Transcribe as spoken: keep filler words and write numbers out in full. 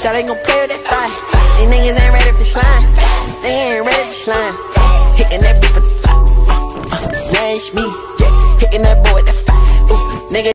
Shot ain't gon' play with that fire. These niggas ain't ready for slime. They ain't ready for slime. Hitting that beat for the fire. Uh, now it's me, yeah. Hitting that boy with that